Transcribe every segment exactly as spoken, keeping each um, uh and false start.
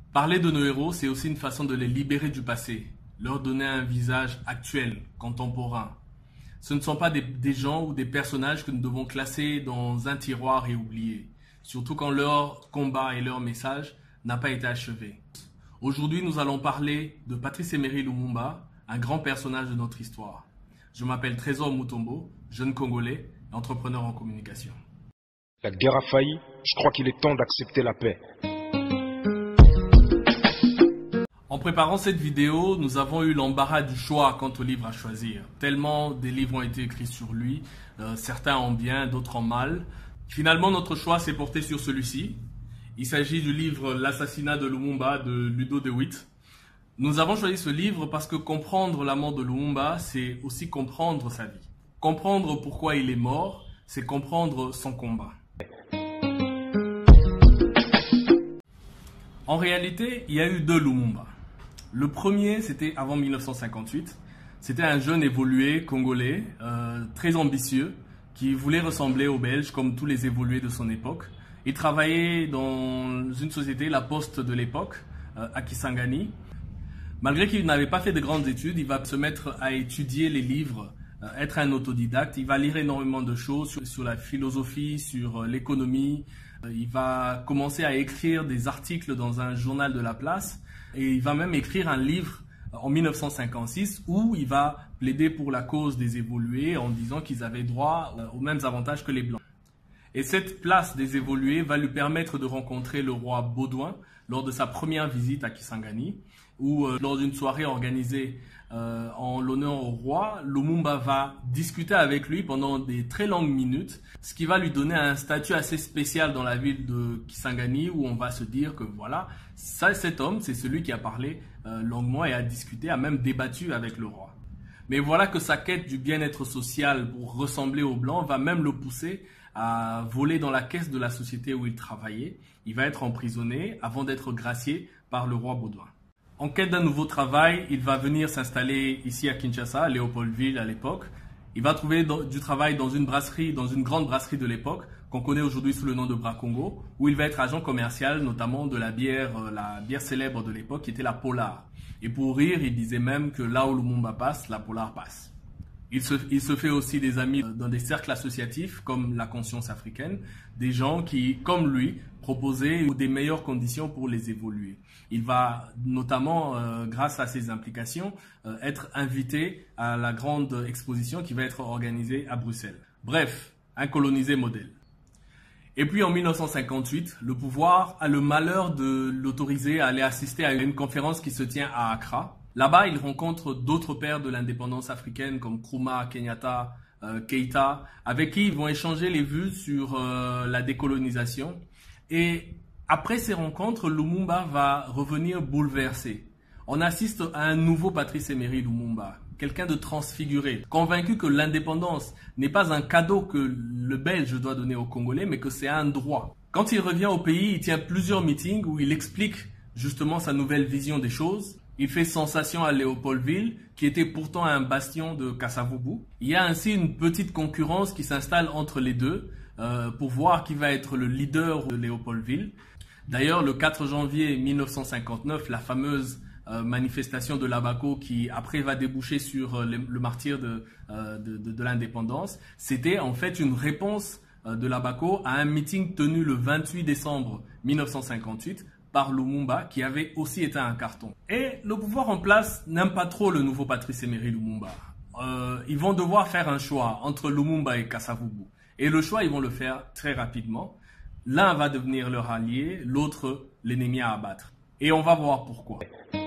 Parler de nos héros, c'est aussi une façon de les libérer du passé, leur donner un visage actuel, contemporain. Ce ne sont pas des, des gens ou des personnages que nous devons classer dans un tiroir et oublier, surtout quand leur combat et leur message n'a pas été achevé. Aujourd'hui, nous allons parler de Patrice Emery Lumumba, un grand personnage de notre histoire. Je m'appelle Trésor Mutombo, jeune Congolais, entrepreneur en communication. La guerre a failli, je crois qu'il est temps d'accepter la paix. En préparant cette vidéo, nous avons eu l'embarras du choix quant au livre à choisir. Tellement des livres ont été écrits sur lui, euh, certains en bien, d'autres en mal. Finalement, notre choix s'est porté sur celui-ci. Il s'agit du livre L'assassinat de Lumumba de Ludo de Witt. Nous avons choisi ce livre parce que comprendre la mort de Lumumba, c'est aussi comprendre sa vie. Comprendre pourquoi il est mort, c'est comprendre son combat. En réalité, il y a eu deux Lumumba. Le premier, c'était avant mille neuf cent cinquante-huit. C'était un jeune évolué congolais, euh, très ambitieux, qui voulait ressembler aux Belges comme tous les évolués de son époque. Il travaillait dans une société, la Poste de l'époque, euh, à Kisangani. Malgré qu'il n'avait pas fait de grandes études, il va se mettre à étudier les livres, euh, être un autodidacte. Il va lire énormément de choses sur, sur la philosophie, sur euh, l'économie. Euh, il va commencer à écrire des articles dans un journal de la place. Et il va même écrire un livre en mille neuf cent cinquante-six où il va plaider pour la cause des évolués en disant qu'ils avaient droit aux mêmes avantages que les Blancs. Et cette place des évolués va lui permettre de rencontrer le roi Baudouin lors de sa première visite à Kisangani, où euh, lors d'une soirée organisée euh, en l'honneur au roi, Lumumba va discuter avec lui pendant des très longues minutes, ce qui va lui donner un statut assez spécial dans la ville de Kisangani, où on va se dire que voilà, ça, cet homme, c'est celui qui a parlé euh, longuement et a discuté, a même débattu avec le roi. Mais voilà que sa quête du bien-être social pour ressembler aux Blancs va même le pousser à voler dans la caisse de la société où il travaillait. Il va être emprisonné avant d'être gracié par le roi Baudouin. En quête d'un nouveau travail, il va venir s'installer ici à Kinshasa, à Léopoldville à l'époque. Il va trouver du travail dans une brasserie, dans une grande brasserie de l'époque, qu'on connaît aujourd'hui sous le nom de Bracongo, où il va être agent commercial, notamment de la bière, la bière célèbre de l'époque, qui était la Polar. Et pour rire, il disait même que là où Lumumba passe, la Polar passe. Il se, il se fait aussi des amis dans des cercles associatifs comme la Conscience africaine, des gens qui, comme lui, proposaient des meilleures conditions pour les évoluer. Il va notamment, euh, grâce à ses implications, euh, être invité à la grande exposition qui va être organisée à Bruxelles. Bref, un colonisé modèle. Et puis en mille neuf cent cinquante-huit, le pouvoir a le malheur de l'autoriser à aller assister à une conférence qui se tient à Accra. Là-bas, il rencontre d'autres pères de l'indépendance africaine comme Nkrumah, Kenyatta, euh, Keïta, avec qui ils vont échanger les vues sur euh, la décolonisation. Et après ces rencontres, Lumumba va revenir bouleversé. On assiste à un nouveau Patrice Emery Lumumba, quelqu'un de transfiguré, convaincu que l'indépendance n'est pas un cadeau que le Belge doit donner aux Congolais, mais que c'est un droit. Quand il revient au pays, il tient plusieurs meetings où il explique justement sa nouvelle vision des choses. Il fait sensation à Léopoldville, qui était pourtant un bastion de Kasavubu. Il y a ainsi une petite concurrence qui s'installe entre les deux euh, pour voir qui va être le leader de Léopoldville. D'ailleurs, le quatre janvier mille neuf cent cinquante-neuf, la fameuse euh, manifestation de Labako qui après va déboucher sur euh, le, le martyre de, euh, de, de, de l'indépendance, c'était en fait une réponse euh, de Labako à un meeting tenu le vingt-huit décembre mille neuf cent cinquante-huit par Lumumba, qui avait aussi été un carton. Et le pouvoir en place n'aime pas trop le nouveau Patrice Emery Lumumba. Euh, ils vont devoir faire un choix entre Lumumba et Kasavubu. Et le choix, ils vont le faire très rapidement. L'un va devenir leur allié, l'autre l'ennemi à abattre. Et on va voir pourquoi.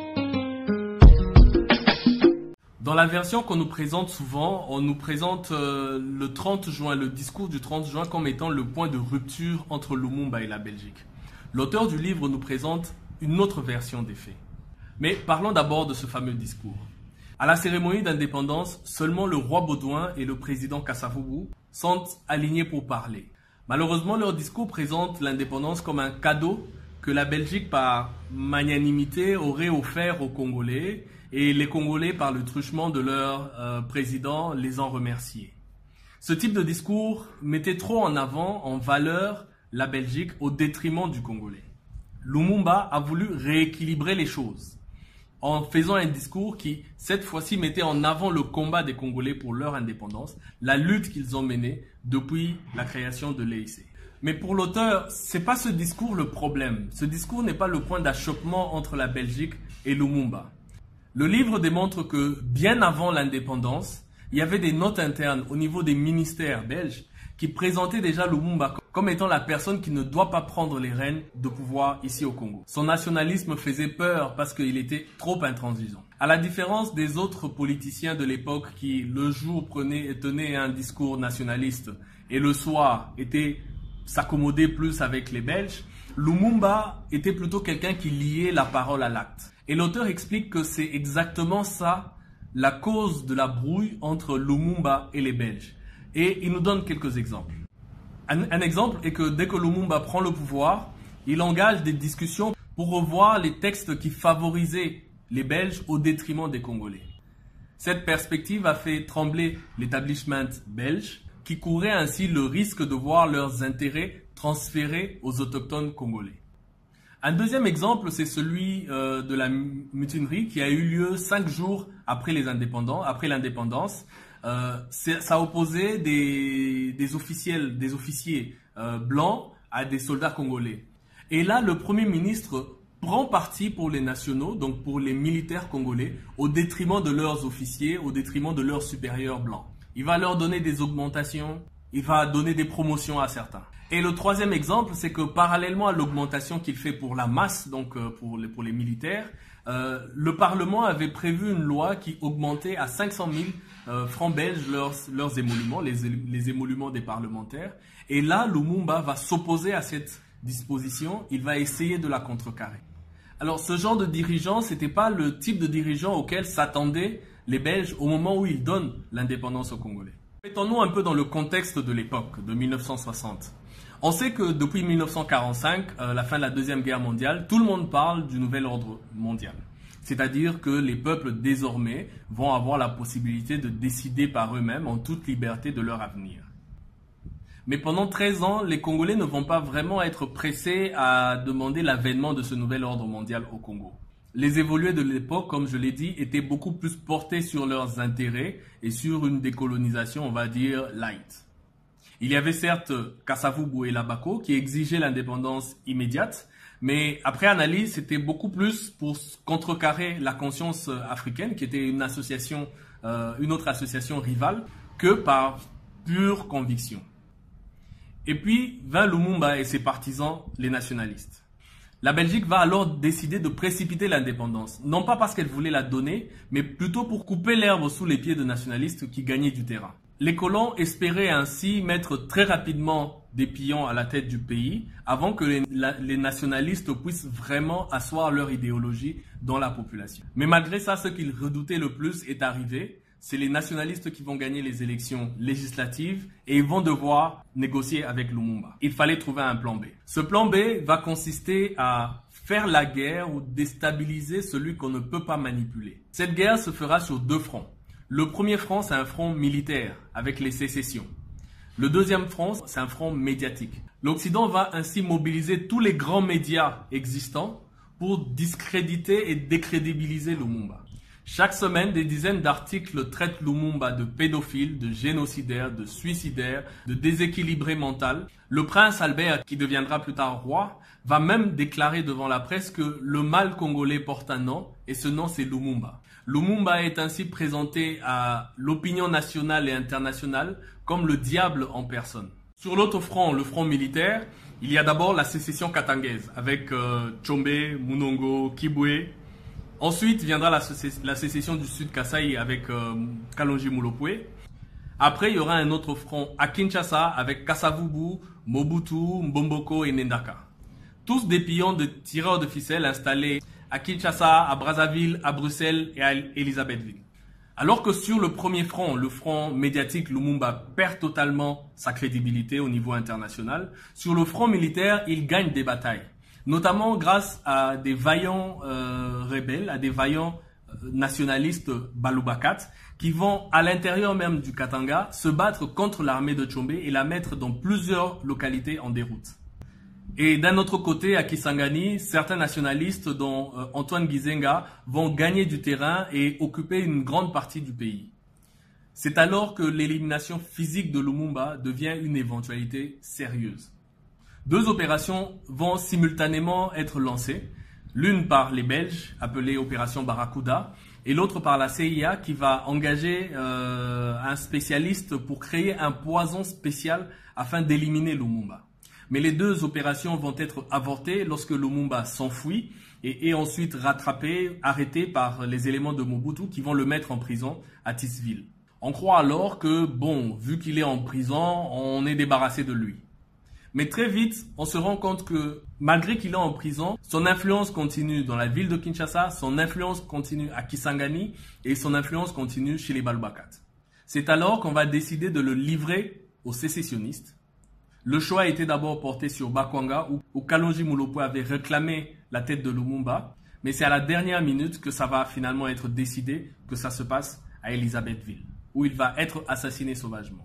Dans la version qu'on nous présente souvent, on nous présente euh, le trente juin, le discours du trente juin comme étant le point de rupture entre Lumumba et la Belgique. L'auteur du livre nous présente une autre version des faits. Mais parlons d'abord de ce fameux discours. À la cérémonie d'indépendance, seulement le roi Baudouin et le président Kasavubu sont alignés pour parler. Malheureusement, leur discours présente l'indépendance comme un cadeau que la Belgique, par magnanimité, aurait offert aux Congolais, et les Congolais, par le truchement de leur euh, président, les en remerciaient. Ce type de discours mettait trop en avant, en valeur, la Belgique au détriment du Congolais. Lumumba a voulu rééquilibrer les choses en faisant un discours qui, cette fois-ci, mettait en avant le combat des Congolais pour leur indépendance, la lutte qu'ils ont menée depuis la création de l'E I C. Mais pour l'auteur, c'est pas ce discours le problème. Ce discours n'est pas le point d'achoppement entre la Belgique et Lumumba. Le livre démontre que, bien avant l'indépendance, il y avait des notes internes au niveau des ministères belges qui présentaient déjà Lumumba comme étant la personne qui ne doit pas prendre les rênes de pouvoir ici au Congo. Son nationalisme faisait peur parce qu'il était trop intransigeant. À la différence des autres politiciens de l'époque qui, le jour, prenaient et tenaient un discours nationaliste et le soir étaient s'accommoder plus avec les Belges, Lumumba était plutôt quelqu'un qui liait la parole à l'acte. Et l'auteur explique que c'est exactement ça la cause de la brouille entre Lumumba et les Belges. Et il nous donne quelques exemples. Un, un exemple est que dès que Lumumba prend le pouvoir, il engage des discussions pour revoir les textes qui favorisaient les Belges au détriment des Congolais. Cette perspective a fait trembler l'établissement belge qui courait ainsi le risque de voir leurs intérêts transférés aux autochtones congolais. Un deuxième exemple, c'est celui euh, de la mutinerie qui a eu lieu cinq jours après les indépendants, après l'indépendance. Euh, ça opposait des, des officiels, des officiers euh, blancs à des soldats congolais. Et là, le Premier ministre prend parti pour les nationaux, donc pour les militaires congolais, au détriment de leurs officiers, au détriment de leurs supérieurs blancs. Il va leur donner des augmentations, il va donner des promotions à certains. Et le troisième exemple, c'est que parallèlement à l'augmentation qu'il fait pour la masse, donc euh, pour, les, pour les militaires, euh, le Parlement avait prévu une loi qui augmentait à cinq cent mille euh, francs belges leurs, leurs émoluments, les, les émoluments des parlementaires. Et là, Lumumba va s'opposer à cette disposition, il va essayer de la contrecarrer. Alors ce genre de dirigeant, ce n'était pas le type de dirigeant auquel s'attendaient les Belges au moment où ils donnent l'indépendance aux Congolais. Mettons-nous un peu dans le contexte de l'époque, de mille neuf cent soixante. On sait que depuis mille neuf cent quarante-cinq, euh, la fin de la Deuxième Guerre mondiale, tout le monde parle du nouvel ordre mondial. C'est-à-dire que les peuples désormais vont avoir la possibilité de décider par eux-mêmes en toute liberté de leur avenir. Mais pendant treize ans, les Congolais ne vont pas vraiment être pressés à demander l'avènement de ce nouvel ordre mondial au Congo. Les évolués de l'époque, comme je l'ai dit, étaient beaucoup plus portés sur leurs intérêts et sur une décolonisation, on va dire, light. Il y avait certes Kasavubu et Labako qui exigeaient l'indépendance immédiate, mais après analyse, c'était beaucoup plus pour contrecarrer la conscience africaine, qui était une association, euh, une autre association rivale, que par pure conviction. Et puis vint Lumumba et ses partisans, les nationalistes. La Belgique va alors décider de précipiter l'indépendance, non pas parce qu'elle voulait la donner, mais plutôt pour couper l'herbe sous les pieds de nationalistes qui gagnaient du terrain. Les colons espéraient ainsi mettre très rapidement des pions à la tête du pays avant que les, la, les nationalistes puissent vraiment asseoir leur idéologie dans la population. Mais malgré ça, ce qu'ils redoutaient le plus est arrivé. C'est les nationalistes qui vont gagner les élections législatives et ils vont devoir négocier avec Lumumba. Il fallait trouver un plan B. Ce plan B va consister à faire la guerre ou déstabiliser celui qu'on ne peut pas manipuler. Cette guerre se fera sur deux fronts. Le premier front, c'est un front militaire avec les sécessions. Le deuxième front, c'est un front médiatique. L'Occident va ainsi mobiliser tous les grands médias existants pour discréditer et décrédibiliser Lumumba. Chaque semaine, des dizaines d'articles traitent Lumumba de pédophile, de génocidaire, de suicidaire, de déséquilibré mental. Le prince Albert, qui deviendra plus tard roi, va même déclarer devant la presse que le mal congolais porte un nom et ce nom c'est Lumumba. Lumumba est ainsi présenté à l'opinion nationale et internationale comme le diable en personne. Sur l'autre front, le front militaire, il y a d'abord la sécession katangaise avec euh, Tshombe, Munongo, Kibwe. Ensuite viendra la, la sécession du Sud Kasaï avec euh, Kalonji Mulopwe. Après, il y aura un autre front à Kinshasa avec Kasavubu, Mobutu, Mbomboko et Nendaka. Tous des pions de tireurs de ficelles installés à Kinshasa, à Brazzaville, à Bruxelles et à Elisabethville. Alors que sur le premier front, le front médiatique, Lumumba perd totalement sa crédibilité au niveau international. Sur le front militaire, il gagne des batailles, notamment grâce à des vaillants euh, rebelles, à des vaillants euh, nationalistes Balubakat, qui vont à l'intérieur même du Katanga se battre contre l'armée de Tshombe et la mettre dans plusieurs localités en déroute. Et d'un autre côté, à Kisangani, certains nationalistes, dont euh, Antoine Gizenga, vont gagner du terrain et occuper une grande partie du pays. C'est alors que l'élimination physique de Lumumba devient une éventualité sérieuse. Deux opérations vont simultanément être lancées, l'une par les Belges, appelée Opération Barracuda, et l'autre par la C I A qui va engager euh, un spécialiste pour créer un poison spécial afin d'éliminer Lumumba. Mais les deux opérations vont être avortées lorsque Lumumba s'enfuit et est ensuite rattrapé, arrêté par les éléments de Mobutu qui vont le mettre en prison à Tisville. On croit alors que, bon, vu qu'il est en prison, on est débarrassé de lui. Mais très vite, on se rend compte que malgré qu'il est en prison, son influence continue dans la ville de Kinshasa, son influence continue à Kisangani et son influence continue chez les Balbakat. C'est alors qu'on va décider de le livrer aux sécessionnistes. Le choix était d'abord porté sur Bakwanga où, où Kalonji Moulopo avait réclamé la tête de Lumumba, mais c'est à la dernière minute que ça va finalement être décidé que ça se passe à Elisabethville, où il va être assassiné sauvagement.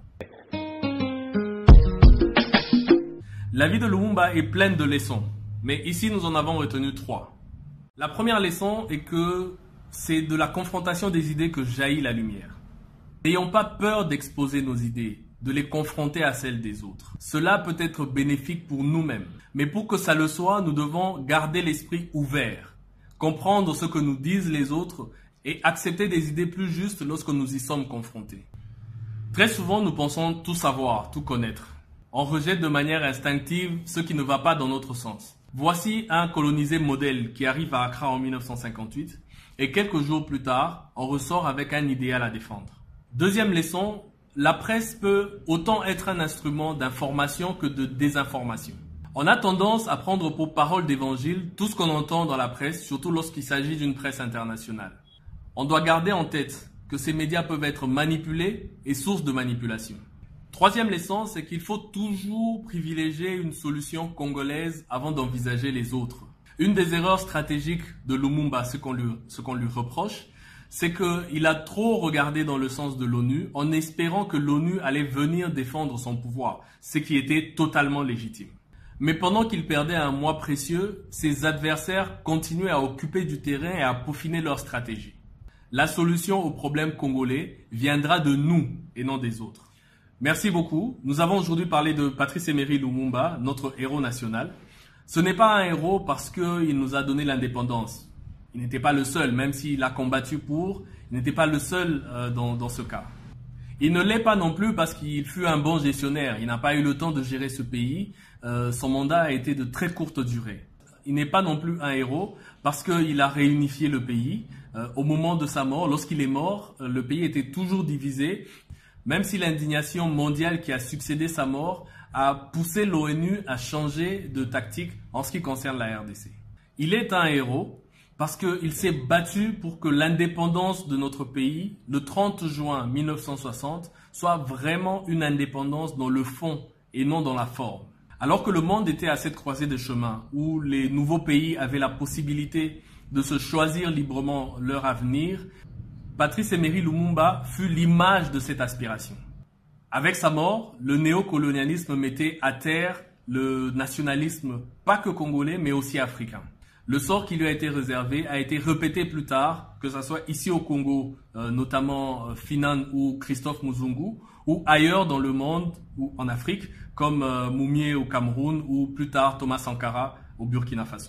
La vie de Lumumba est pleine de leçons, mais ici nous en avons retenu trois. La première leçon est que c'est de la confrontation des idées que jaillit la lumière. N'ayons pas peur d'exposer nos idées, de les confronter à celles des autres. Cela peut être bénéfique pour nous-mêmes, mais pour que ça le soit, nous devons garder l'esprit ouvert, comprendre ce que nous disent les autres et accepter des idées plus justes lorsque nous y sommes confrontés. Très souvent, nous pensons tout savoir, tout connaître. On rejette de manière instinctive ce qui ne va pas dans notre sens. Voici un colonisé modèle qui arrive à Accra en mille neuf cent cinquante-huit et quelques jours plus tard, on ressort avec un idéal à défendre. Deuxième leçon, la presse peut autant être un instrument d'information que de désinformation. On a tendance à prendre pour parole d'évangile tout ce qu'on entend dans la presse, surtout lorsqu'il s'agit d'une presse internationale. On doit garder en tête que ces médias peuvent être manipulés et source de manipulation. Troisième leçon, c'est qu'il faut toujours privilégier une solution congolaise avant d'envisager les autres. Une des erreurs stratégiques de Lumumba, ce qu'on lui, ce qu'on lui reproche, c'est qu'il a trop regardé dans le sens de l'ONU en espérant que l'ONU allait venir défendre son pouvoir, ce qui était totalement légitime. Mais pendant qu'il perdait un mois précieux, ses adversaires continuaient à occuper du terrain et à peaufiner leur stratégie. La solution au problème congolais viendra de nous et non des autres. Merci beaucoup. Nous avons aujourd'hui parlé de Patrice Emery Lumumba, notre héros national. Ce n'est pas un héros parce qu'il nous a donné l'indépendance. Il n'était pas le seul, même s'il a combattu pour, il n'était pas le seul euh, dans, dans ce cas. Il ne l'est pas non plus parce qu'il fut un bon gestionnaire. Il n'a pas eu le temps de gérer ce pays. Euh, son mandat a été de très courte durée. Il n'est pas non plus un héros parce qu'il a réunifié le pays. Euh, au moment de sa mort, lorsqu'il est mort, euh, le pays était toujours divisé. Même si l'indignation mondiale qui a succédé sa mort a poussé l'ONU à changer de tactique en ce qui concerne la R D C. Il est un héros parce qu'il s'est battu pour que l'indépendance de notre pays, le trente juin mille neuf cent soixante, soit vraiment une indépendance dans le fond et non dans la forme. Alors que le monde était à cette croisée de chemin où les nouveaux pays avaient la possibilité de se choisir librement leur avenir, Patrice Emery Lumumba fut l'image de cette aspiration. Avec sa mort, le néocolonialisme mettait à terre le nationalisme pas que congolais mais aussi africain. Le sort qui lui a été réservé a été répété plus tard, que ce soit ici au Congo, euh, notamment euh, Finan ou Christophe Muzungu, ou ailleurs dans le monde ou en Afrique, comme euh, Moumié au Cameroun ou plus tard Thomas Sankara au Burkina Faso.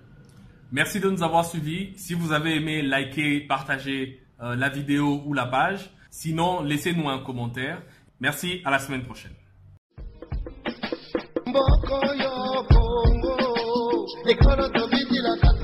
Merci de nous avoir suivis. Si vous avez aimé, likez, partagez Euh, la vidéo ou la page. Sinon, laissez-nous un commentaire. Merci, à la semaine prochaine. Mboko yo Congo,